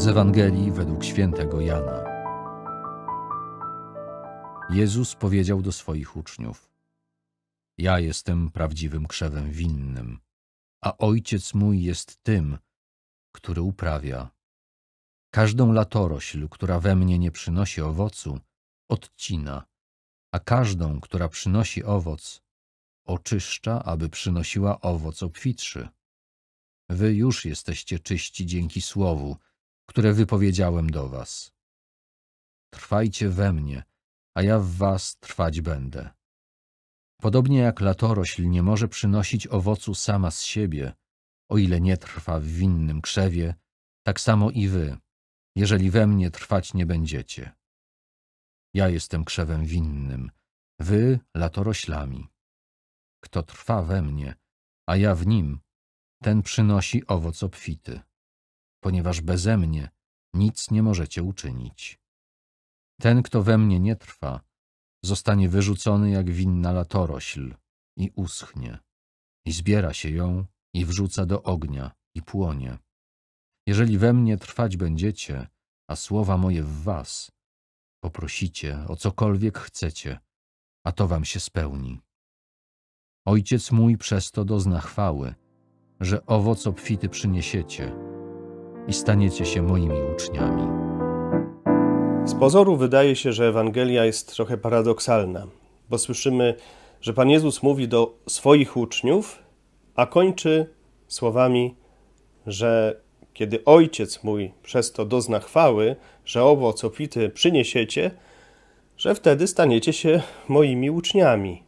Ewangelii według świętego Jana. Jezus powiedział do swoich uczniów: Ja jestem prawdziwym krzewem winnym, a Ojciec mój jest tym, który uprawia. Każdą latorośl, która we mnie nie przynosi owocu, odcina, a każdą, która przynosi owoc, oczyszcza, aby przynosiła owoc obfitszy. Wy już jesteście czyści dzięki słowu, które wypowiedziałem do was. Trwajcie we mnie, a ja w was trwać będę. Podobnie jak latorośl nie może przynosić owocu sama z siebie, o ile nie trwa w winnym krzewie, tak samo i wy, jeżeli we mnie trwać nie będziecie. Ja jestem krzewem winnym, wy latoroślami. Kto trwa we mnie, a ja w nim, ten przynosi owoc obfity, ponieważ beze mnie nic nie możecie uczynić. Ten, kto we mnie nie trwa, zostanie wyrzucony jak winna latorośl i uschnie, i zbiera się ją i wrzuca do ognia i płonie. Jeżeli we mnie trwać będziecie, a słowa moje w was, poprosicie o cokolwiek chcecie, a to wam się spełni. Ojciec mój przez to dozna chwały, że owoc obfity przyniesiecie i staniecie się moimi uczniami. Z pozoru wydaje się, że Ewangelia jest trochę paradoksalna, bo słyszymy, że Pan Jezus mówi do swoich uczniów, a kończy słowami, że kiedy Ojciec mój przez to dozna chwały, że owoc obfity przyniesiecie, że wtedy staniecie się moimi uczniami.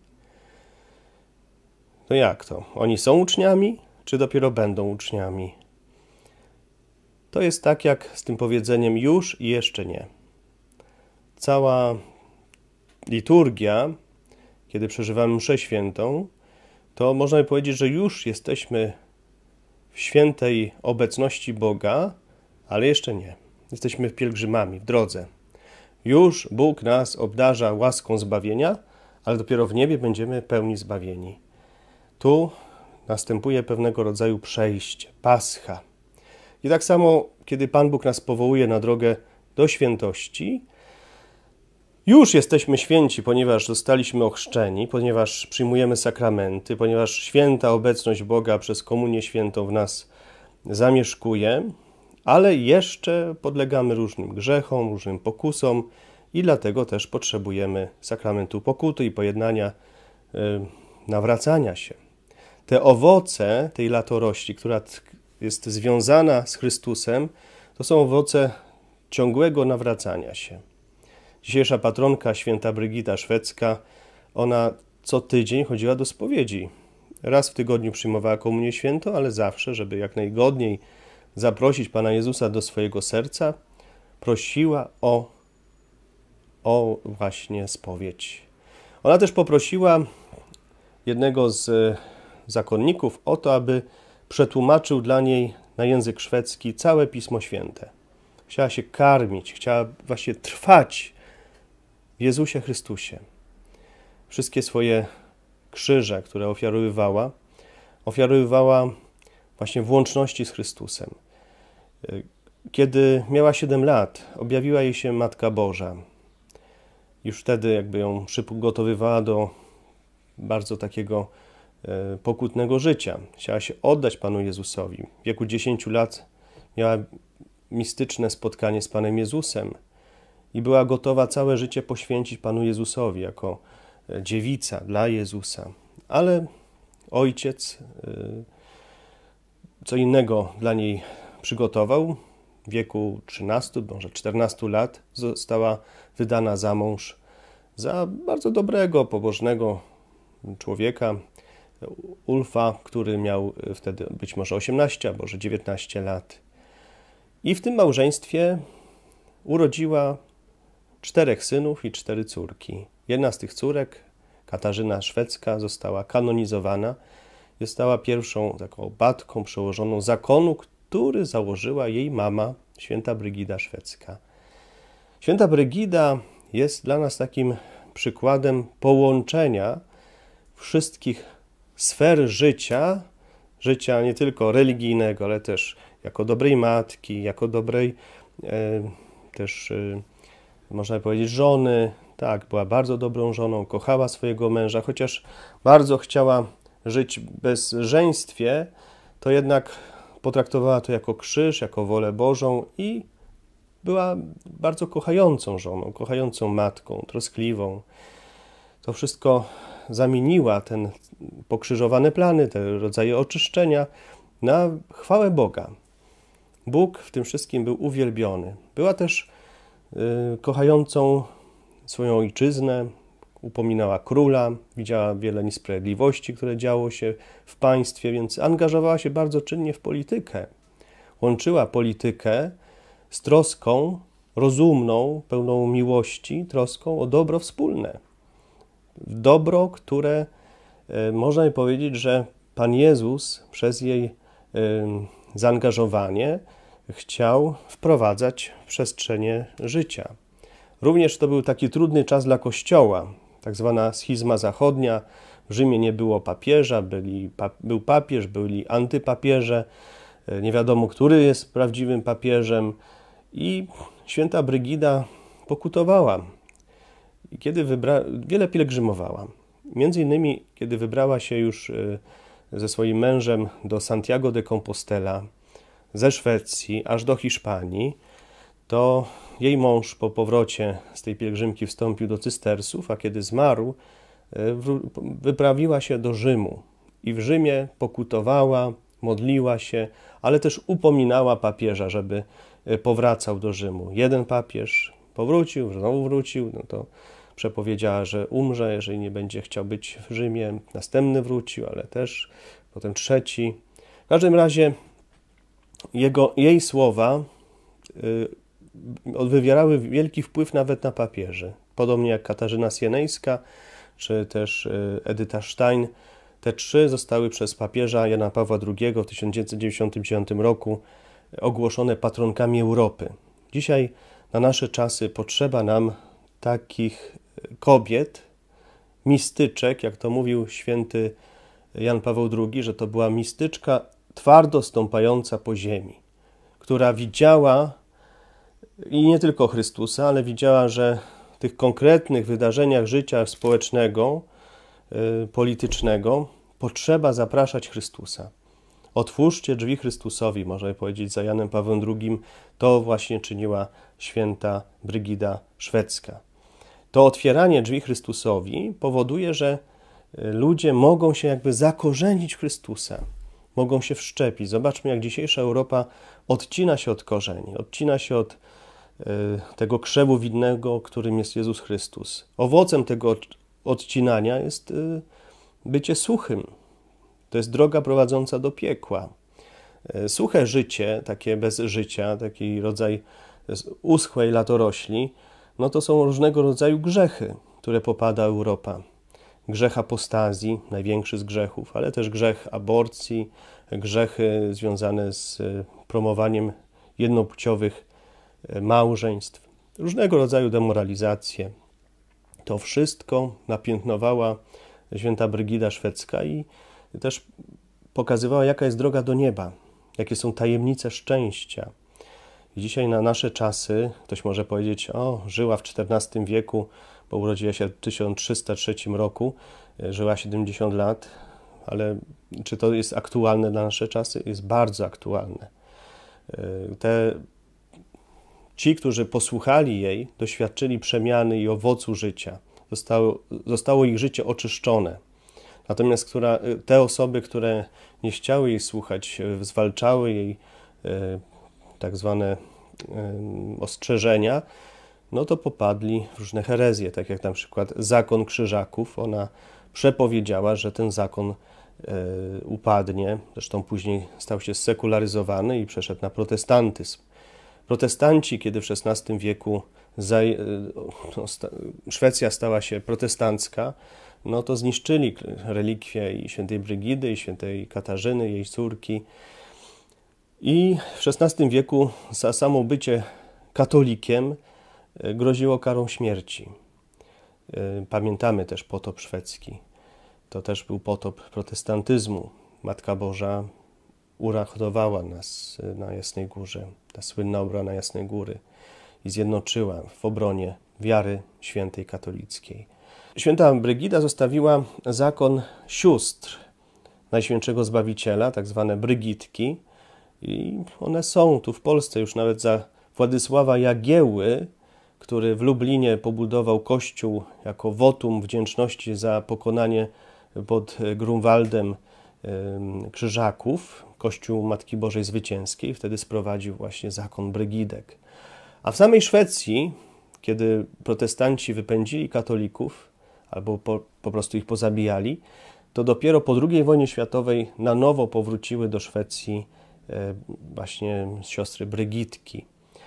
No jak to? Oni są uczniami, czy dopiero będą uczniami? To jest tak jak z tym powiedzeniem już i jeszcze nie. Cała liturgia, kiedy przeżywamy mszę świętą, to można by powiedzieć, że już jesteśmy w świętej obecności Boga, ale jeszcze nie. Jesteśmy pielgrzymami w drodze. Już Bóg nas obdarza łaską zbawienia, ale dopiero w niebie będziemy pełni zbawieni. Tu następuje pewnego rodzaju przejście, pascha. I tak samo, kiedy Pan Bóg nas powołuje na drogę do świętości, już jesteśmy święci, ponieważ zostaliśmy ochrzczeni, ponieważ przyjmujemy sakramenty, ponieważ święta obecność Boga przez komunię świętą w nas zamieszkuje, ale jeszcze podlegamy różnym grzechom, różnym pokusom i dlatego też potrzebujemy sakramentu pokuty i pojednania, nawracania się. Te owoce tej latorośli, która jest związana z Chrystusem, to są owoce ciągłego nawracania się. Dzisiejsza patronka, święta Brygida Szwedzka, ona co tydzień chodziła do spowiedzi. Raz w tygodniu przyjmowała komunię świętą, ale zawsze, żeby jak najgodniej zaprosić Pana Jezusa do swojego serca, prosiła o właśnie spowiedź. Ona też poprosiła jednego z zakonników o to, aby przetłumaczył dla niej na język szwedzki całe Pismo Święte. Chciała się karmić, chciała właśnie trwać w Jezusie Chrystusie. Wszystkie swoje krzyże, które ofiarowywała właśnie w łączności z Chrystusem. Kiedy miała 7 lat, objawiła jej się Matka Boża. Już wtedy jakby ją przygotowywała do bardzo takiego pokutnego życia. Chciała się oddać Panu Jezusowi. W wieku 10 lat miała mistyczne spotkanie z Panem Jezusem i była gotowa całe życie poświęcić Panu Jezusowi jako dziewica dla Jezusa. Ale Ojciec co innego dla niej przygotował. W wieku 13, może 14 lat została wydana za mąż za bardzo dobrego, pobożnego człowieka, Ulfa, który miał wtedy być może 18, albo może 19 lat. I w tym małżeństwie urodziła 4 synów i 4 córki. Jedna z tych córek, Katarzyna Szwedzka, została kanonizowana. Została pierwszą taką batką przełożoną zakonu, który założyła jej mama, święta Brygida Szwedzka. Święta Brygida jest dla nas takim przykładem połączenia wszystkich sfer życia nie tylko religijnego, ale też jako dobrej matki, jako dobrej też można powiedzieć żony. Tak, była bardzo dobrą żoną, kochała swojego męża, chociaż bardzo chciała żyć w bezżeństwie, to jednak potraktowała to jako krzyż, jako wolę Bożą i była bardzo kochającą żoną, kochającą matką, troskliwą. To wszystko zamieniła, ten pokrzyżowane plany, te rodzaje oczyszczenia na chwałę Boga. Bóg w tym wszystkim był uwielbiony. Była też kochającą swoją ojczyznę, upominała króla, widziała wiele niesprawiedliwości, które działo się w państwie, więc angażowała się bardzo czynnie w politykę. Łączyła politykę z troską rozumną, pełną miłości, troską o dobro wspólne. Dobro, które można by powiedzieć, że Pan Jezus przez jej zaangażowanie chciał wprowadzać w przestrzenie życia. Również to był taki trudny czas dla Kościoła, tak zwana schizma zachodnia. W Rzymie nie było papieża, był papież, byli antypapieże, nie wiadomo, który jest prawdziwym papieżem i święta Brygida pokutowała. I kiedy wiele pielgrzymowała. Między innymi, kiedy wybrała się już ze swoim mężem do Santiago de Compostela, ze Szwecji aż do Hiszpanii, to jej mąż po powrocie z tej pielgrzymki wstąpił do cystersów, a kiedy zmarł, wyprawiła się do Rzymu. I w Rzymie pokutowała, modliła się, ale też upominała papieża, żeby powracał do Rzymu. Jeden papież powrócił, znowu wrócił, no to przepowiedziała, że umrze, jeżeli nie będzie chciał być w Rzymie. Następny wrócił, ale też potem trzeci. W każdym razie jej słowa wywierały wielki wpływ nawet na papieży. Podobnie jak Katarzyna Sienejska, czy też Edyta Stein. Te trzy zostały przez papieża Jana Pawła II w 1999 roku ogłoszone patronkami Europy. Dzisiaj na nasze czasy potrzeba nam takich kobiet, mistyczek, jak to mówił święty Jan Paweł II, że to była mistyczka twardo stąpająca po ziemi, która widziała i nie tylko Chrystusa, ale widziała, że w tych konkretnych wydarzeniach życia społecznego, politycznego potrzeba zapraszać Chrystusa. Otwórzcie drzwi Chrystusowi, można powiedzieć za Janem Pawłem II, to właśnie czyniła święta Brygida Szwedzka. To otwieranie drzwi Chrystusowi powoduje, że ludzie mogą się jakby zakorzenić w Chrystusa, mogą się wszczepić. Zobaczmy, jak dzisiejsza Europa odcina się od korzeni, odcina się od tego krzewu winnego, którym jest Jezus Chrystus. Owocem tego odcinania jest bycie suchym. To jest droga prowadząca do piekła. Suche życie, takie bez życia, taki rodzaj uschłej latorośli, no to są różnego rodzaju grzechy, które popada Europa. Grzech apostazji, największy z grzechów, ale też grzech aborcji, grzechy związane z promowaniem jednopłciowych małżeństw, różnego rodzaju demoralizacje. To wszystko napiętnowała święta Brygida Szwedzka i też pokazywała, jaka jest droga do nieba, jakie są tajemnice szczęścia. I dzisiaj na nasze czasy, ktoś może powiedzieć, żyła w XIV wieku, bo urodziła się w 1303 roku, żyła 70 lat, ale czy to jest aktualne na nasze czasy? Jest bardzo aktualne. Ci, którzy posłuchali jej, doświadczyli przemiany i owocu życia. Zostało ich życie oczyszczone. Natomiast te osoby, które nie chciały jej słuchać, zwalczały jej tak zwane ostrzeżenia, no to popadli w różne herezje, tak jak na przykład zakon krzyżaków. Ona przepowiedziała, że ten zakon upadnie, zresztą później stał się sekularyzowany i przeszedł na protestantyzm. Protestanci, kiedy w XVI wieku Szwecja stała się protestancka, no to zniszczyli relikwie i świętej Brygidy, i świętej Katarzyny, jej córki. I w XVI wieku za samo bycie katolikiem groziło karą śmierci. Pamiętamy też potop szwedzki. To też był potop protestantyzmu. Matka Boża uratowała nas na Jasnej Górze, ta słynna obrona Jasnej Góry i zjednoczyła w obronie wiary świętej katolickiej. Święta Brygida zostawiła zakon sióstr Najświętszego Zbawiciela, tak zwane Brygitki, i one są tu w Polsce już nawet za Władysława Jagieły, który w Lublinie pobudował kościół jako wotum wdzięczności za pokonanie pod Grunwaldem Krzyżaków, kościół Matki Bożej Zwycięskiej. Wtedy sprowadził właśnie zakon Brygidek. A w samej Szwecji, kiedy protestanci wypędzili katolików albo po prostu ich pozabijali, to dopiero po II wojnie światowej na nowo powróciły do Szwecji właśnie siostry Brygitki.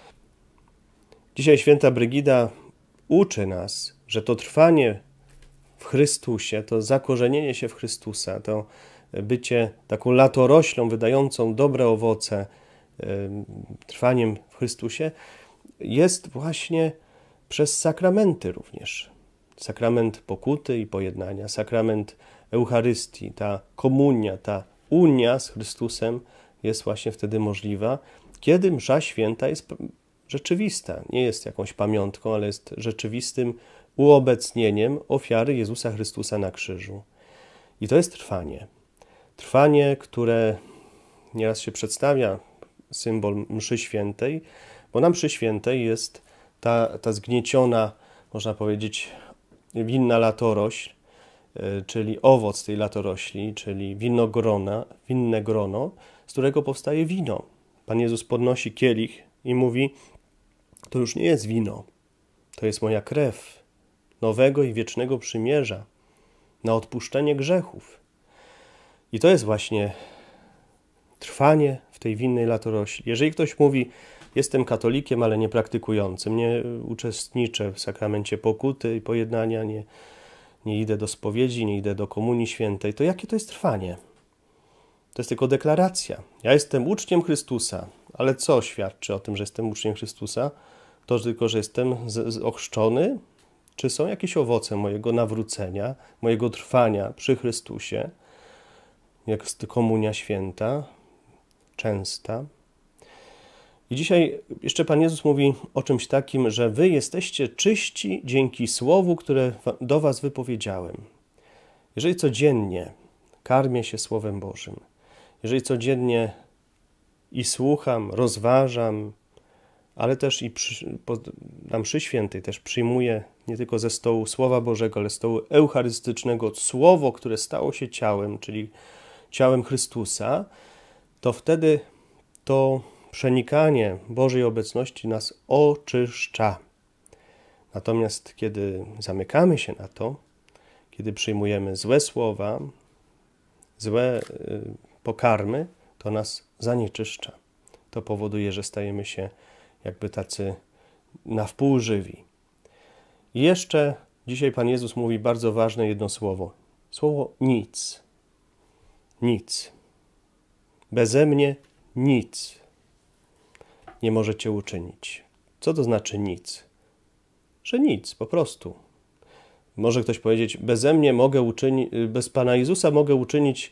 Dzisiaj święta Brygida uczy nas, że to trwanie w Chrystusie, to zakorzenienie się w Chrystusa, to bycie taką latoroślą wydającą dobre owoce, trwaniem w Chrystusie, jest właśnie przez sakramenty również. Sakrament pokuty i pojednania, sakrament Eucharystii, ta komunia, ta unia z Chrystusem jest właśnie wtedy możliwa, kiedy msza święta jest rzeczywista. Nie jest jakąś pamiątką, ale jest rzeczywistym uobecnieniem ofiary Jezusa Chrystusa na krzyżu. I to jest trwanie. Trwanie, które nieraz się przedstawia symbol mszy świętej, bo na mszy świętej jest ta zgnieciona, można powiedzieć, winna latorośl, czyli owoc tej latorośli, czyli winne grono, z którego powstaje wino. Pan Jezus podnosi kielich i mówi: to już nie jest wino, to jest moja krew nowego i wiecznego przymierza na odpuszczenie grzechów. I to jest właśnie trwanie w tej winnej latorośli. Jeżeli ktoś mówi: jestem katolikiem, ale nie praktykującym, nie uczestniczę w sakramencie pokuty i pojednania, nie idę do spowiedzi, nie idę do komunii świętej, to jakie to jest trwanie? To jest tylko deklaracja. Ja jestem uczniem Chrystusa, ale co świadczy o tym, że jestem uczniem Chrystusa? To tylko, że jestem ochrzczony? Czy są jakieś owoce mojego nawrócenia, mojego trwania przy Chrystusie? Jak jest komunia święta, częsta. I dzisiaj jeszcze Pan Jezus mówi o czymś takim, że wy jesteście czyści dzięki słowu, które do was wypowiedziałem. Jeżeli codziennie karmię się Słowem Bożym, jeżeli codziennie i słucham, rozważam, ale też i na mszy świętej też przyjmuję nie tylko ze stołu Słowa Bożego, ale stołu eucharystycznego Słowo, które stało się ciałem, czyli ciałem Chrystusa, to wtedy to przenikanie Bożej obecności nas oczyszcza. Natomiast kiedy zamykamy się na to, kiedy przyjmujemy złe słowa, złe pokarmy, to nas zanieczyszcza. To powoduje, że stajemy się jakby tacy na wpół żywi. I jeszcze dzisiaj Pan Jezus mówi bardzo ważne jedno słowo. Słowo nic. Nic. Beze mnie nic nie możecie uczynić. Co to znaczy nic? Że nic, po prostu. Może ktoś powiedzieć: beze mnie mogę uczynić, bez Pana Jezusa mogę uczynić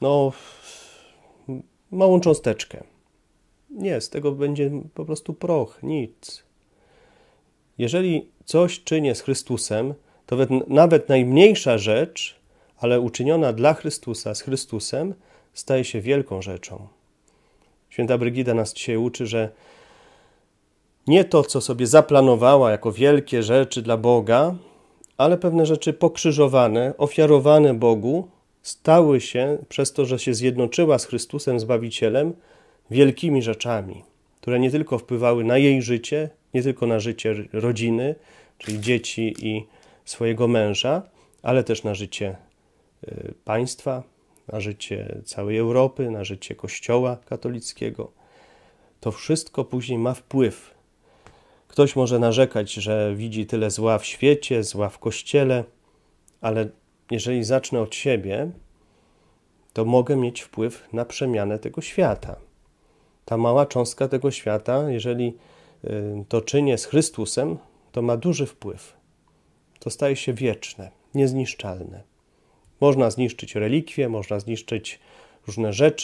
małą cząsteczkę. Nie, z tego będzie po prostu proch, nic. Jeżeli coś czynię z Chrystusem, to nawet najmniejsza rzecz, ale uczyniona dla Chrystusa, z Chrystusem, staje się wielką rzeczą. Święta Brygida nas dzisiaj uczy, że nie to, co sobie zaplanowała jako wielkie rzeczy dla Boga, ale pewne rzeczy pokrzyżowane, ofiarowane Bogu, stały się, przez to, że się zjednoczyła z Chrystusem Zbawicielem, wielkimi rzeczami, które nie tylko wpływały na jej życie, nie tylko na życie rodziny, czyli dzieci i swojego męża, ale też na życie państwa, na życie całej Europy, na życie Kościoła katolickiego. To wszystko później ma wpływ. Ktoś może narzekać, że widzi tyle zła w świecie, zła w Kościele, ale jeżeli zacznę od siebie, to mogę mieć wpływ na przemianę tego świata. Ta mała cząstka tego świata, jeżeli to czynię z Chrystusem, to ma duży wpływ. To staje się wieczne, niezniszczalne. Można zniszczyć relikwie, można zniszczyć różne rzeczy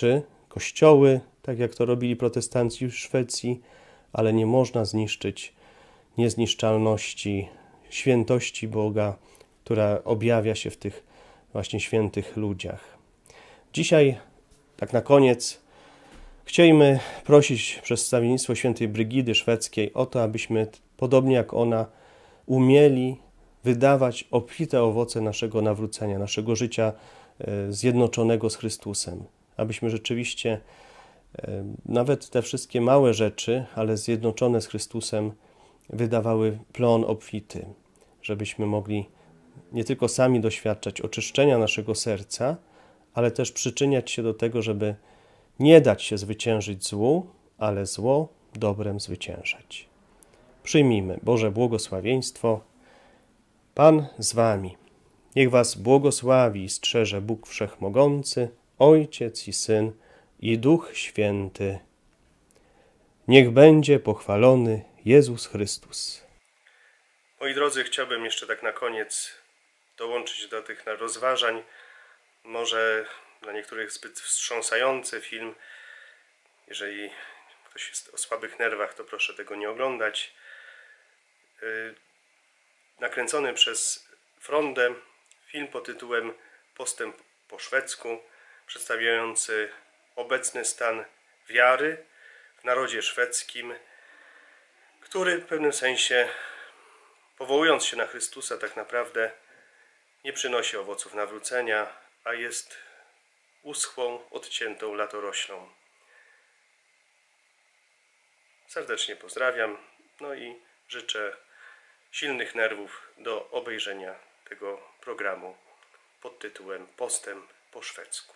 kościoły, tak jak to robili protestanci w Szwecji, ale nie można zniszczyć niezniszczalności, świętości Boga, która objawia się w tych właśnie świętych ludziach. Dzisiaj, tak na koniec, chcielibyśmy prosić przedstawienictwo świętej Brygidy szwedzkiej o to, abyśmy, podobnie jak ona, umieli wydawać obfite owoce naszego nawrócenia, naszego życia zjednoczonego z Chrystusem. Abyśmy rzeczywiście nawet te wszystkie małe rzeczy, ale zjednoczone z Chrystusem, wydawały plon obfity. Żebyśmy mogli nie tylko sami doświadczać oczyszczenia naszego serca, ale też przyczyniać się do tego, żeby nie dać się zwyciężyć złu, ale zło dobrem zwyciężać. Przyjmijmy Boże błogosławieństwo. Pan z wami. Niech was błogosławi i strzeże Bóg Wszechmogący, Ojciec i Syn i Duch Święty. Niech będzie pochwalony Jezus Chrystus. Moi drodzy, chciałbym jeszcze tak na koniec dołączyć do tych rozważań, może dla niektórych zbyt wstrząsający film. Jeżeli ktoś jest o słabych nerwach, to proszę tego nie oglądać. Nakręcony przez Frondę film pod tytułem Postęp po szwedzku, przedstawiający obecny stan wiary w narodzie szwedzkim, który w pewnym sensie, powołując się na Chrystusa, tak naprawdę nie przynosi owoców nawrócenia, a jest uschłą, odciętą latoroślą. Serdecznie pozdrawiam, no i życzę silnych nerwów do obejrzenia tego programu pod tytułem Postęp po szwedzku.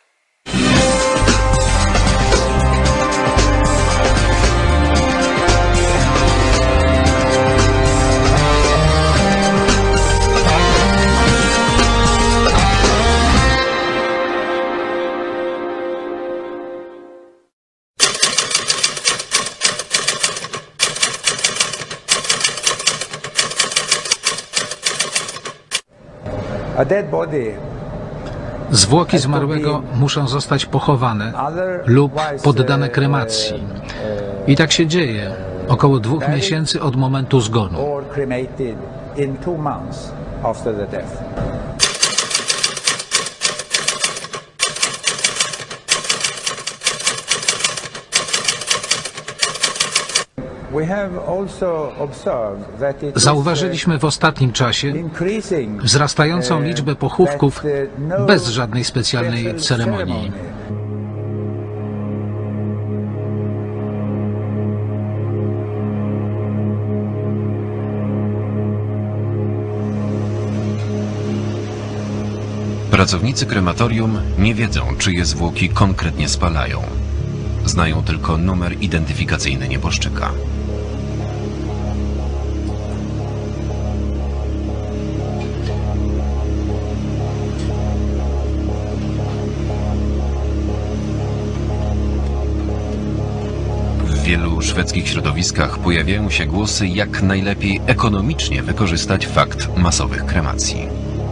Zwłoki zmarłego muszą zostać pochowane lub poddane kremacji. I tak się dzieje około 2 miesięcy od momentu zgonu. Zauważyliśmy w ostatnim czasie wzrastającą liczbę pochówków bez żadnej specjalnej ceremonii. Pracownicy krematorium nie wiedzą, czyje zwłoki konkretnie spalają. Znają tylko numer identyfikacyjny nieboszczyka. W wielu szwedzkich środowiskach pojawiają się głosy, jak najlepiej ekonomicznie wykorzystać fakt masowych kremacji.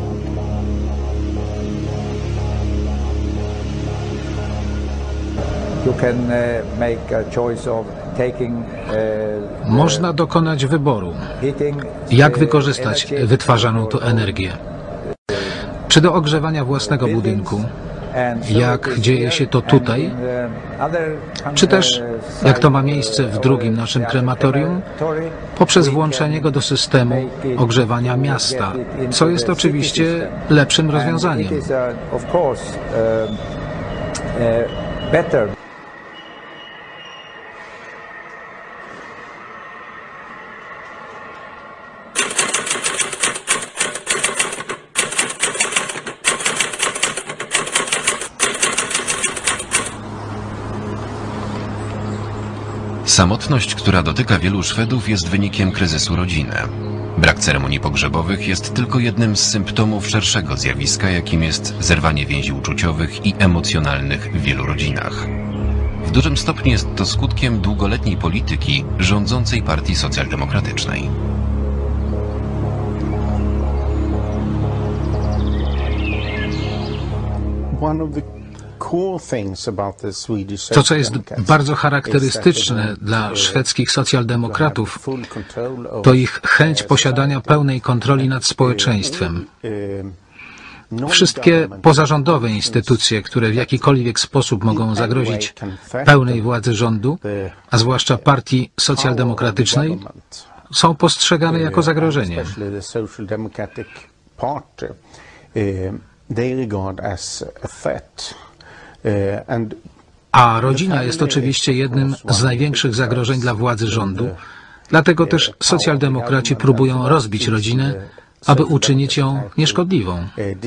Można dokonać wyboru, jak wykorzystać wytwarzaną tu energię. Czy do ogrzewania własnego budynku, jak dzieje się to tutaj, czy też, jak to ma miejsce w drugim naszym krematorium, poprzez włączenie go do systemu ogrzewania miasta, co jest oczywiście lepszym rozwiązaniem. Samotność, która dotyka wielu Szwedów, jest wynikiem kryzysu rodziny. Brak ceremonii pogrzebowych jest tylko jednym z symptomów szerszego zjawiska, jakim jest zerwanie więzi uczuciowych i emocjonalnych w wielu rodzinach. W dużym stopniu jest to skutkiem długoletniej polityki rządzącej partii socjaldemokratycznej. To, co jest bardzo charakterystyczne dla szwedzkich socjaldemokratów, to ich chęć posiadania pełnej kontroli nad społeczeństwem. Wszystkie pozarządowe instytucje, które w jakikolwiek sposób mogą zagrozić pełnej władzy rządu, a zwłaszcza partii socjaldemokratycznej, są postrzegane jako zagrożenie. A rodzina jest oczywiście jednym z największych zagrożeń dla władzy rządu, dlatego też socjaldemokraci próbują rozbić rodzinę, aby uczynić ją nieszkodliwą.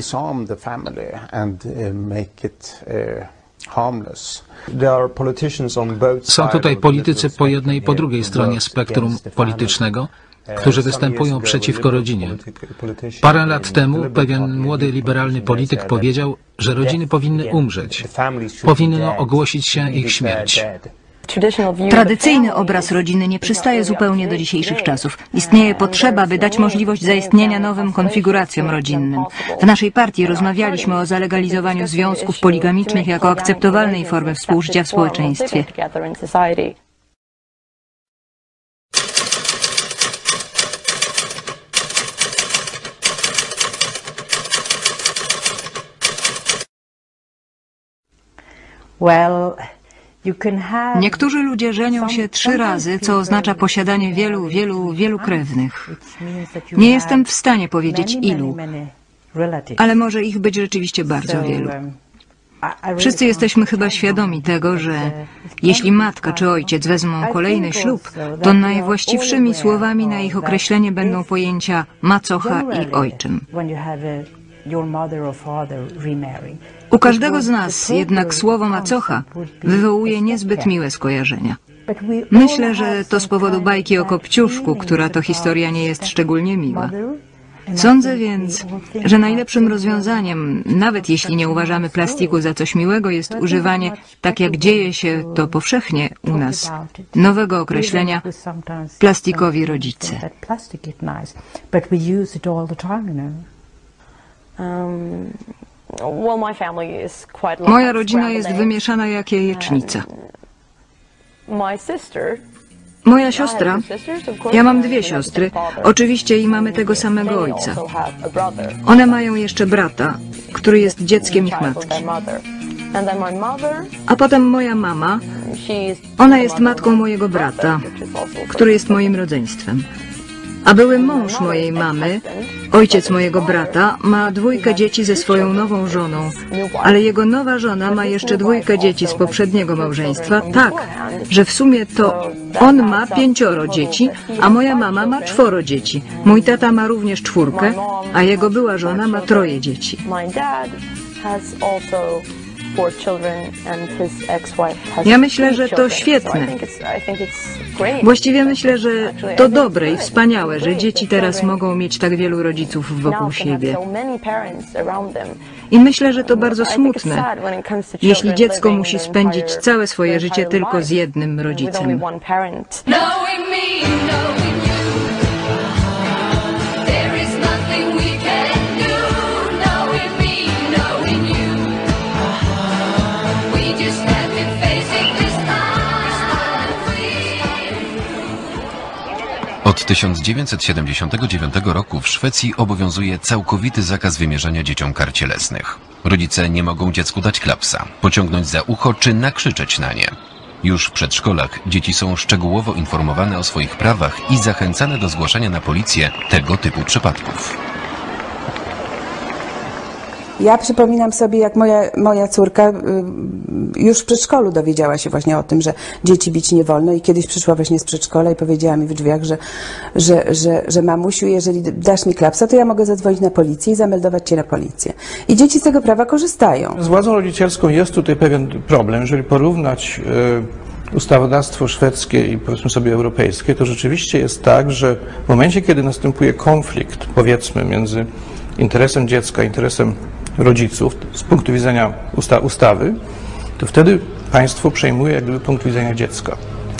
Są tutaj politycy po jednej i po drugiej stronie spektrum politycznego, którzy występują przeciwko rodzinie. Parę lat temu pewien młody liberalny polityk powiedział, że rodziny powinny umrzeć. Powinno ogłosić się ich śmierć. Tradycyjny obraz rodziny nie przystaje zupełnie do dzisiejszych czasów. Istnieje potrzeba, by dać możliwość zaistnienia nowym konfiguracjom rodzinnym. W naszej partii rozmawialiśmy o zalegalizowaniu związków poligamicznych jako akceptowalnej formy współżycia w społeczeństwie. Niektórzy ludzie żenią się 3 razy, co oznacza posiadanie wielu krewnych. Nie jestem w stanie powiedzieć ilu, ale może ich być rzeczywiście bardzo wielu. Wszyscy jesteśmy chyba świadomi tego, że jeśli matka czy ojciec wezmą kolejny ślub, to najwłaściwszymi słowami na ich określenie będą pojęcia macocha i ojczym. U każdego z nas jednak słowo macocha wywołuje niezbyt miłe skojarzenia. Myślę, że to z powodu bajki o Kopciuszku, która to historia nie jest szczególnie miła. Sądzę więc, że najlepszym rozwiązaniem, nawet jeśli nie uważamy plastiku za coś miłego, jest używanie, tak jak dzieje się to powszechnie u nas, nowego określenia plastikowi rodzice. Moja rodzina jest wymieszana jak jajecznica. Moja siostra, ja mam 2 siostry, oczywiście i mamy tego samego ojca. One mają jeszcze brata, który jest dzieckiem ich matki. A potem moja mama, ona jest matką mojego brata, który jest moim rodzeństwem. A były mąż mojej mamy, ojciec mojego brata, ma 2 dzieci ze swoją nową żoną, ale jego nowa żona ma jeszcze 2 dzieci z poprzedniego małżeństwa, tak, że w sumie to on ma 5 dzieci, a moja mama ma 4 dzieci. Mój tata ma również 4, a jego była żona ma 3 dzieci. Ja myślę, że to świetne. Właściwie myślę, że to dobre i wspaniałe, że dzieci teraz mogą mieć tak wielu rodziców wokół siebie. I myślę, że to bardzo smutne, jeśli dziecko musi spędzić całe swoje życie tylko z jednym rodzicem. Od 1979 roku w Szwecji obowiązuje całkowity zakaz wymierzania dzieciom kar cielesnych. Rodzice nie mogą dziecku dać klapsa, pociągnąć za ucho czy nakrzyczeć na nie. Już w przedszkolach dzieci są szczegółowo informowane o swoich prawach i zachęcane do zgłaszania na policję tego typu przypadków. Ja przypominam sobie, jak moja córka już w przedszkolu dowiedziała się właśnie o tym, że dzieci bić nie wolno i kiedyś przyszła właśnie z przedszkola i powiedziała mi w drzwiach, że mamusiu, jeżeli dasz mi klapsa, to ja mogę zadzwonić na policję i zameldować cię na policję. I dzieci z tego prawa korzystają. Z władzą rodzicielską jest tutaj pewien problem. Jeżeli porównać ustawodawstwo szwedzkie i powiedzmy sobie europejskie, to rzeczywiście jest tak, że w momencie, kiedy następuje konflikt, powiedzmy, między interesem dziecka a interesem rodziców z punktu widzenia ustawy, to wtedy państwo przejmuje jak gdyby punkt widzenia dziecka.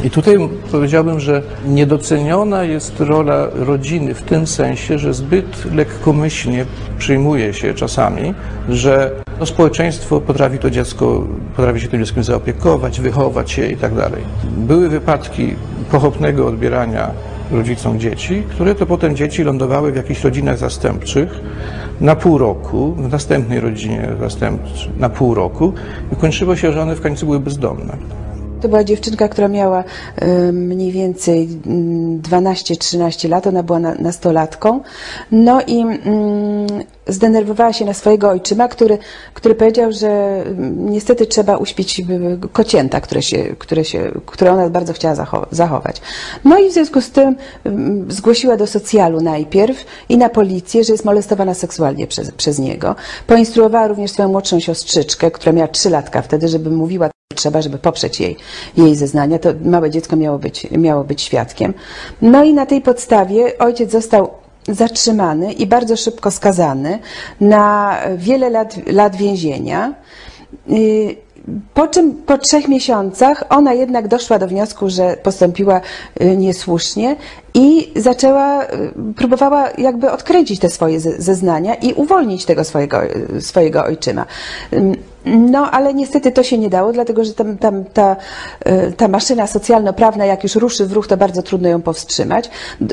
I tutaj powiedziałbym, że niedoceniona jest rola rodziny w tym sensie, że zbyt lekkomyślnie przyjmuje się czasami, że społeczeństwo potrafi się tym dzieckiem zaopiekować, wychować je i tak dalej. Były wypadki pochopnego odbierania rodzicom dzieci, które to potem dzieci lądowały w jakichś rodzinach zastępczych na pół roku, w następnej rodzinie zastępczej na pół roku i kończyło się, że one w końcu były bezdomne. To była dziewczynka, która miała mniej więcej 12-13 lat, ona była nastolatką, no i zdenerwowała się na swojego ojczyma, który powiedział, że niestety trzeba uśpić kocięta, które ona bardzo chciała zachować. No i w związku z tym zgłosiła do socjalu najpierw i na policję, że jest molestowana seksualnie przez niego. Poinstruowała również swoją młodszą siostrzyczkę, która miała 3 latka wtedy, żeby mówiła, trzeba, żeby poprzeć jej zeznania. To małe dziecko miało być świadkiem. No i na tej podstawie ojciec został zatrzymany i bardzo szybko skazany na wiele lat więzienia. Po czym po 3 miesiącach ona jednak doszła do wniosku, że postąpiła niesłusznie i próbowała jakby odkręcić te swoje zeznania i uwolnić tego swojego ojczyma. No, ale niestety to się nie dało, dlatego że ta maszyna socjalno-prawna, jak już ruszy w ruch, to bardzo trudno ją powstrzymać.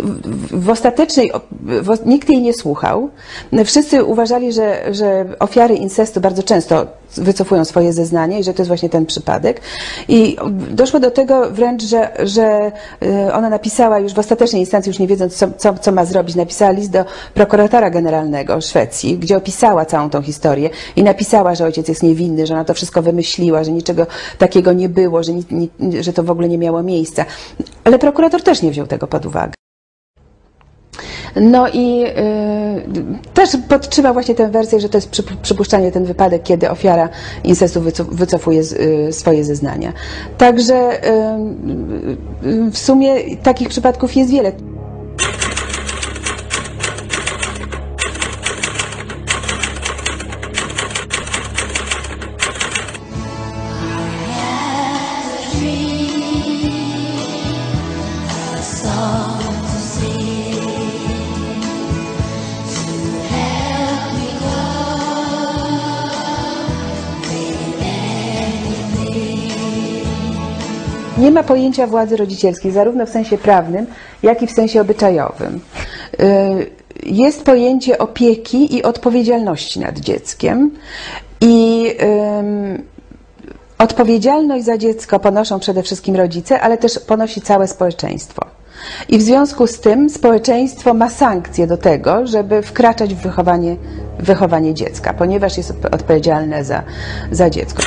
Nikt jej nie słuchał. Wszyscy uważali, że ofiary incestu bardzo często wycofują swoje zeznanie i że to jest właśnie ten przypadek. I doszło do tego wręcz, że ona napisała już w ostatecznej instancji, już nie wiedząc co ma zrobić, napisała list do prokuratora generalnego Szwecji, gdzie opisała całą tą historię i napisała, że ojciec jest niewinny, że ona to wszystko wymyśliła, że niczego takiego nie było, że to w ogóle nie miało miejsca. Ale prokurator też nie wziął tego pod uwagę. No i też podtrzymał właśnie tę wersję, że to jest przypuszczalnie ten wypadek, kiedy ofiara incestu wycofuje swoje zeznania. Także w sumie takich przypadków jest wiele. Nie ma pojęcia władzy rodzicielskiej, zarówno w sensie prawnym, jak i w sensie obyczajowym. Jest pojęcie opieki i odpowiedzialności nad dzieckiem i odpowiedzialność za dziecko ponoszą przede wszystkim rodzice, ale też ponosi całe społeczeństwo. I w związku z tym społeczeństwo ma sankcje do tego, żeby wkraczać w wychowanie dziecka, ponieważ jest odpowiedzialne za dziecko.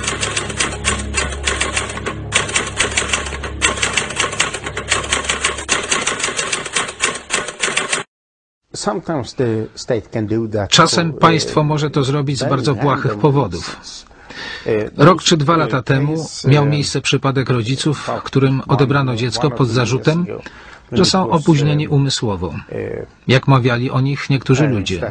Czasem państwo może to zrobić z bardzo błahych powodów. Rok czy 2 lata temu miał miejsce przypadek rodziców, którym odebrano dziecko pod zarzutem, że są opóźnieni umysłowo, jak mawiali o nich niektórzy ludzie.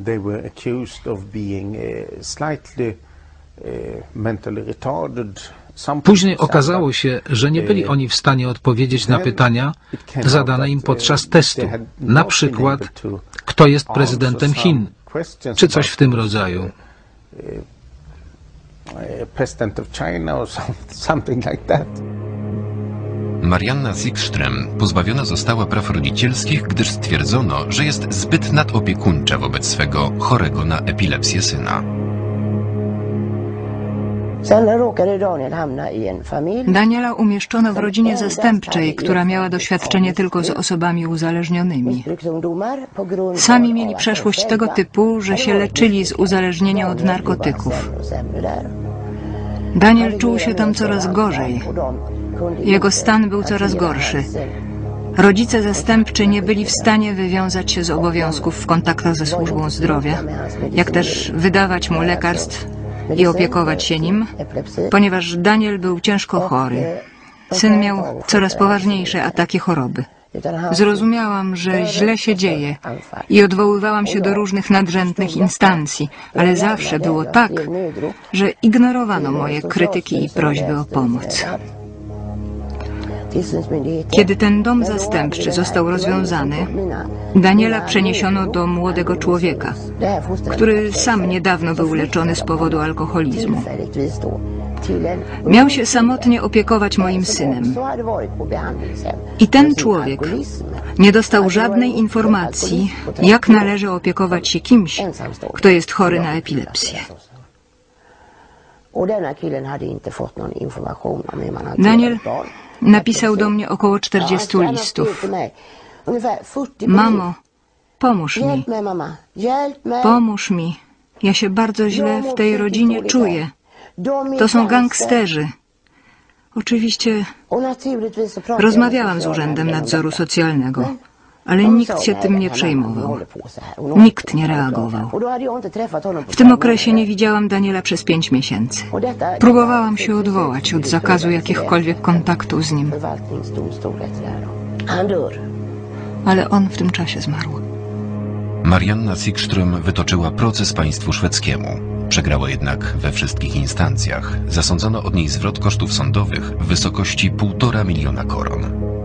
Później okazało się, że nie byli oni w stanie odpowiedzieć na pytania zadane im podczas testu. Na przykład, kto jest prezydentem Chin, czy coś w tym rodzaju. Marianna Zikström pozbawiona została praw rodzicielskich, gdyż stwierdzono, że jest zbyt nadopiekuńcza wobec swego chorego na epilepsję syna. Daniela umieszczono w rodzinie zastępczej, która miała doświadczenie tylko z osobami uzależnionymi. Sami mieli przeszłość tego typu, że się leczyli z uzależnienia od narkotyków. Daniel czuł się tam coraz gorzej. Jego stan był coraz gorszy. Rodzice zastępczy nie byli w stanie wywiązać się z obowiązków w kontaktach ze służbą zdrowia, jak też wydawać mu lekarstw i opiekować się nim, ponieważ Daniel był ciężko chory. Syn miał coraz poważniejsze ataki choroby. Zrozumiałam, że źle się dzieje i odwoływałam się do różnych nadrzędnych instancji, ale zawsze było tak, że ignorowano moje krytyki i prośby o pomoc. Kiedy ten dom zastępczy został rozwiązany, Daniela przeniesiono do młodego człowieka, który sam niedawno był leczony z powodu alkoholizmu. Miał się samotnie opiekować moim synem. I ten człowiek nie dostał żadnej informacji, jak należy opiekować się kimś, kto jest chory na epilepsję. Daniel napisał do mnie około 40 listów. Mamo, pomóż mi. Pomóż mi. Ja się bardzo źle w tej rodzinie czuję. To są gangsterzy. Oczywiście rozmawiałam z Urzędem Nadzoru Socjalnego, ale nikt się tym nie przejmował. Nikt nie reagował. W tym okresie nie widziałam Daniela przez 5 miesięcy. Próbowałam się odwołać od zakazu jakichkolwiek kontaktów z nim. Ale on w tym czasie zmarł. Marianna Zikström wytoczyła proces państwu szwedzkiemu. Przegrała jednak we wszystkich instancjach. Zasądzono od niej zwrot kosztów sądowych w wysokości 1,5 miliona koron.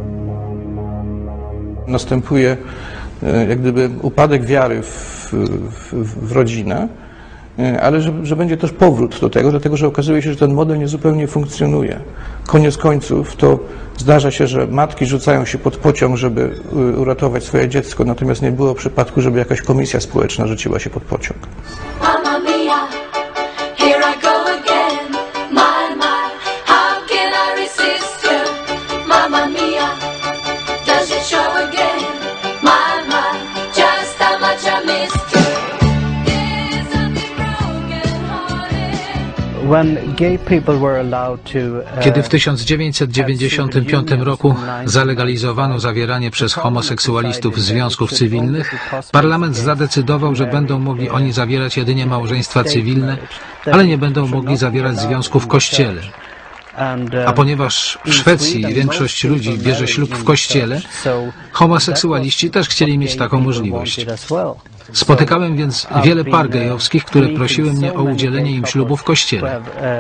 Następuje jak gdyby upadek wiary w rodzinę, ale że będzie też powrót do tego, dlatego że okazuje się, że ten model niezupełnie funkcjonuje. Koniec końców to zdarza się, że matki rzucają się pod pociąg, żeby uratować swoje dziecko, natomiast nie było przypadku, żeby jakaś komisja społeczna rzuciła się pod pociąg. Mamma mia, here I go again. My, how can I resist you? Mamma mia, does it show again? My, just how much I missed you. There's something broken-hearted. Kiedy w 1995 roku zalegalizowano zawieranie przez homoseksualistów związków cywilnych, parlament zadecydował, że będą mogli oni zawierać jedynie małżeństwa cywilne, ale nie będą mogli zawierać związków w kościele. A ponieważ w Szwecji większość ludzi bierze ślub w kościele, homoseksualiści też chcieli mieć taką możliwość. Spotykałem więc wiele par gejowskich, które prosiły mnie o udzielenie im ślubu w kościele.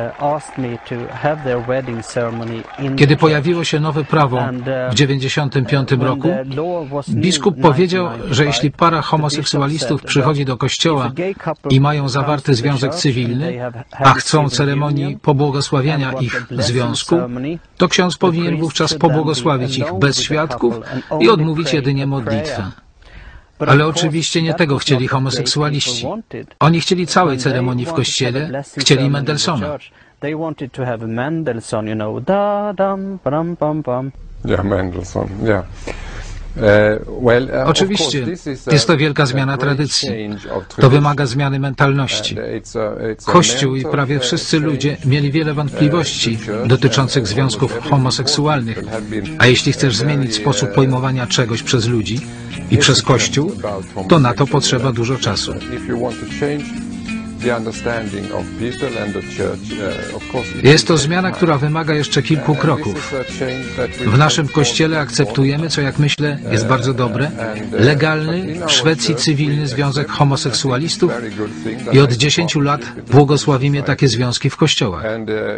Kiedy pojawiło się nowe prawo w 1995 roku, biskup powiedział, że jeśli para homoseksualistów przychodzi do kościoła i mają zawarty związek cywilny, a chcą ceremonii pobłogosławiania ich związku, to ksiądz powinien wówczas pobłogosławić ich bez świadków i odmówić jedynie modlitwę. Ale oczywiście nie tego chcieli homoseksualiści. Oni chcieli całej ceremonii w kościele, chcieli Mendelssohna. Ja, Mendelssohn, ja. Oczywiście, jest to wielka zmiana tradycji. To wymaga zmiany mentalności. Kościół i prawie wszyscy ludzie mieli wiele wątpliwości dotyczących związków homoseksualnych, a jeśli chcesz zmienić sposób pojmowania czegoś przez ludzi i przez Kościół, to na to potrzeba dużo czasu. Jest to zmiana, która wymaga jeszcze kilku kroków. W naszym kościele akceptujemy, co jak myślę jest bardzo dobre, legalny w Szwecji cywilny związek homoseksualistów i od 10 lat błogosławimy takie związki w kościołach.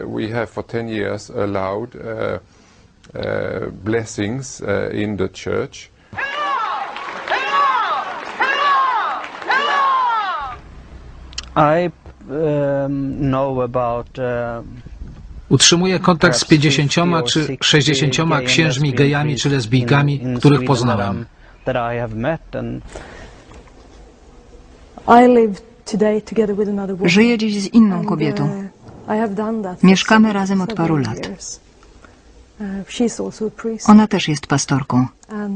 Utrzymuję kontakt z 50 czy 60 księżmi gejami czy lesbijkami, których poznałem. Żyję dziś z inną kobietą. Mieszkamy razem od paru lat. Ona też jest pastorką.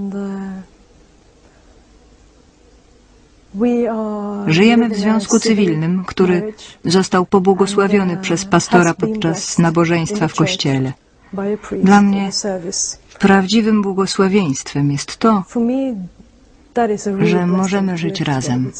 Żyjemy w związku cywilnym, który został pobłogosławiony przez pastora podczas nabożeństwa w kościele. Dla mnie prawdziwym błogosławieństwem jest to, że możemy żyć razem.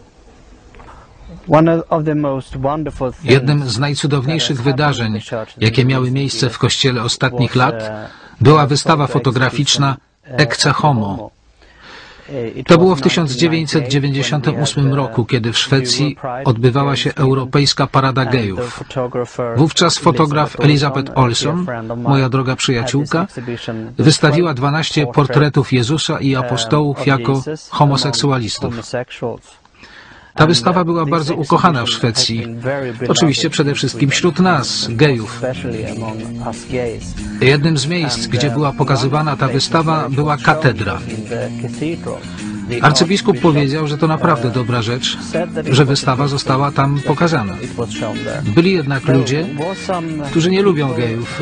Jednym z najcudowniejszych wydarzeń, jakie miały miejsce w kościele ostatnich lat, była wystawa fotograficzna Ecce Homo. To było w 1998 roku, kiedy w Szwecji odbywała się Europejska Parada Gejów. Wówczas fotograf Elisabeth Olsson, moja droga przyjaciółka, wystawiła 12 portretów Jezusa i apostołów jako homoseksualistów. Ta wystawa była bardzo ukochana w Szwecji, oczywiście przede wszystkim wśród nas, gejów. Jednym z miejsc, gdzie była pokazywana ta wystawa, była katedra. Arcybiskup powiedział, że to naprawdę dobra rzecz, że wystawa została tam pokazana. Byli jednak ludzie, którzy nie lubią gejów.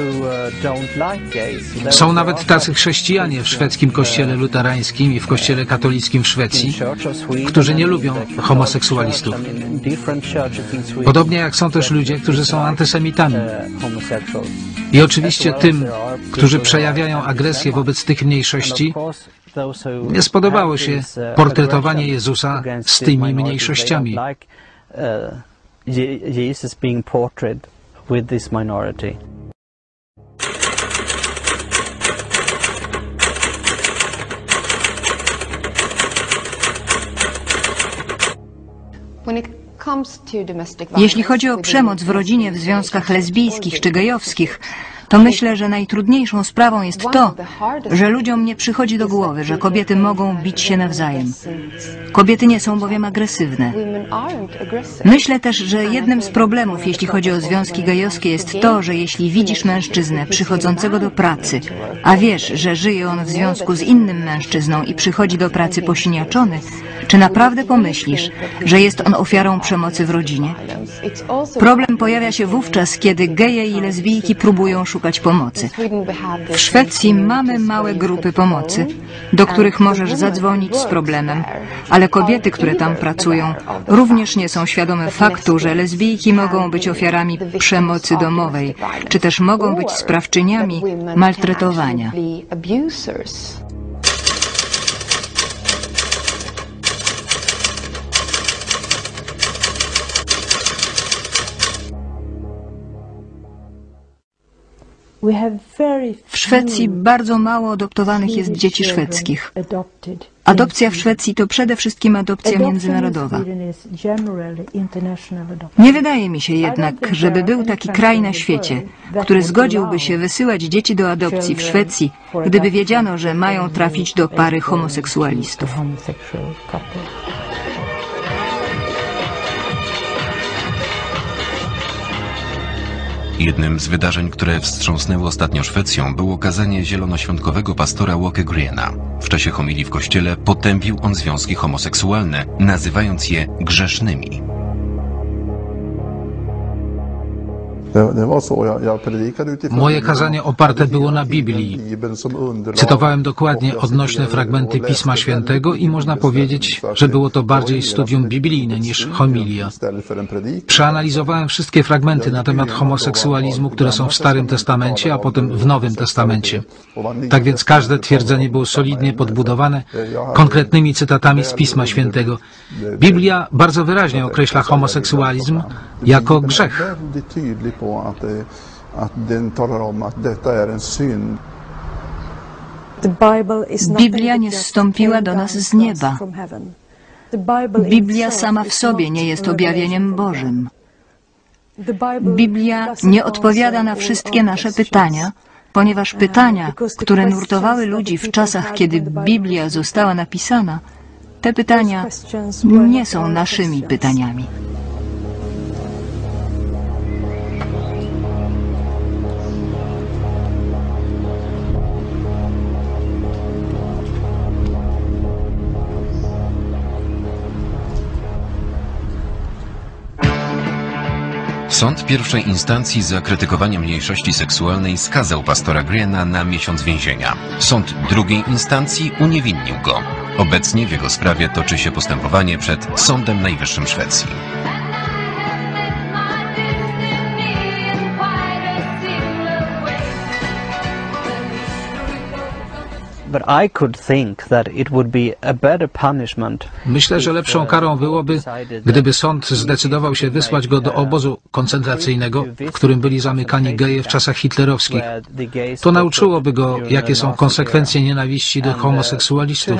Są nawet tacy chrześcijanie w szwedzkim kościele luterańskim i w kościele katolickim w Szwecji, którzy nie lubią homoseksualistów. Podobnie jak są też ludzie, którzy są antysemitami. I oczywiście tym, którzy przejawiają agresję wobec tych mniejszości, nie spodobało się portretowanie Jezusa z tymi mniejszościami. Jeśli chodzi o przemoc w rodzinie w związkach lesbijskich czy gejowskich, to myślę, że najtrudniejszą sprawą jest to, że ludziom nie przychodzi do głowy, że kobiety mogą bić się nawzajem. Kobiety nie są bowiem agresywne. Myślę też, że jednym z problemów, jeśli chodzi o związki gejowskie, jest to, że jeśli widzisz mężczyznę przychodzącego do pracy, a wiesz, że żyje on w związku z innym mężczyzną i przychodzi do pracy posiniaczony, czy naprawdę pomyślisz, że jest on ofiarą przemocy w rodzinie? Problem pojawia się wówczas, kiedy geje i lesbijki próbują szukać pomocy. W Szwecji mamy małe grupy pomocy, do których możesz zadzwonić z problemem, ale kobiety, które tam pracują, również nie są świadome faktu, że lesbijki mogą być ofiarami przemocy domowej, czy też mogą być sprawczyniami maltretowania. W Szwecji bardzo mało adoptowanych jest dzieci szwedzkich. Adopcja w Szwecji to przede wszystkim adopcja międzynarodowa. Nie wydaje mi się jednak, żeby był taki kraj na świecie, który zgodziłby się wysyłać dzieci do adopcji w Szwecji, gdyby wiedziano, że mają trafić do pary homoseksualistów. Jednym z wydarzeń, które wstrząsnęły ostatnio Szwecją, było kazanie zielonoświątkowego pastora Åke Greena. W czasie homilii w kościele potępił on związki homoseksualne, nazywając je grzesznymi. Moje kazanie oparte było na Biblii. Cytowałem dokładnie odnośne fragmenty Pisma Świętego i można powiedzieć, że było to bardziej studium biblijne niż homilia. Przeanalizowałem wszystkie fragmenty na temat homoseksualizmu, które są w Starym Testamencie, a potem w Nowym Testamencie. Tak więc każde twierdzenie było solidnie podbudowane konkretnymi cytatami z Pisma Świętego. Biblia bardzo wyraźnie określa homoseksualizm jako grzech. Biblia nie zstąpiła do nas z nieba. Biblia sama w sobie nie jest objawieniem Bożym. Biblia nie odpowiada na wszystkie nasze pytania, ponieważ pytania, które nurtowały ludzi w czasach, kiedy Biblia została napisana, te pytania nie są naszymi pytaniami. Sąd pierwszej instancji za krytykowanie mniejszości seksualnej skazał pastora Greena na miesiąc więzienia. Sąd drugiej instancji uniewinnił go. Obecnie w jego sprawie toczy się postępowanie przed Sądem Najwyższym Szwecji. Myślę, że lepszą karą byłoby, gdyby sąd zdecydował się wysłać go do obozu koncentracyjnego, w którym byli zamykani geje w czasach hitlerowskich. To nauczyłoby go, jakie są konsekwencje nienawiści do homoseksualistów.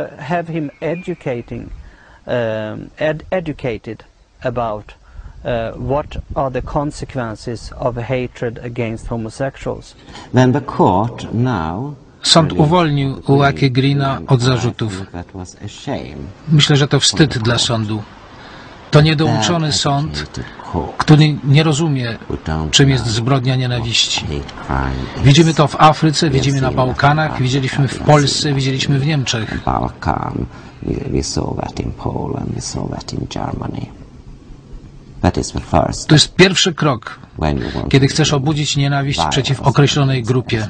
What are the consequences of hatred against homosexuals? Then the court now Sąd uwolnił Ułaki Greena od zarzutów. Myślę, że to wstyd dla sądu. To niedouczony sąd, który nie rozumie, czym jest zbrodnia nienawiści. Widzimy to w Afryce, widzimy na Bałkanach, widzieliśmy w Polsce, widzieliśmy w Niemczech. To jest pierwszy krok, kiedy chcesz obudzić nienawiść przeciw określonej grupie.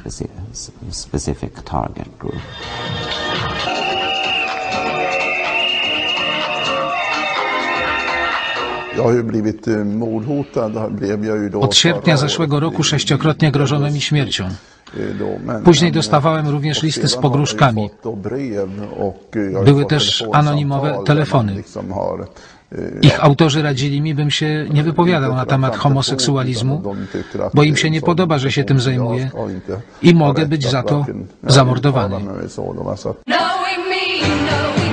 Od sierpnia zeszłego roku 6-krotnie grożono mi śmiercią. Później dostawałem również listy z pogróżkami. Były też anonimowe telefony. Ich autorzy radzili mi, bym się nie wypowiadał na temat homoseksualizmu, bo im się nie podoba, że się tym zajmuję i mogę być za to zamordowany. Knowing me, you know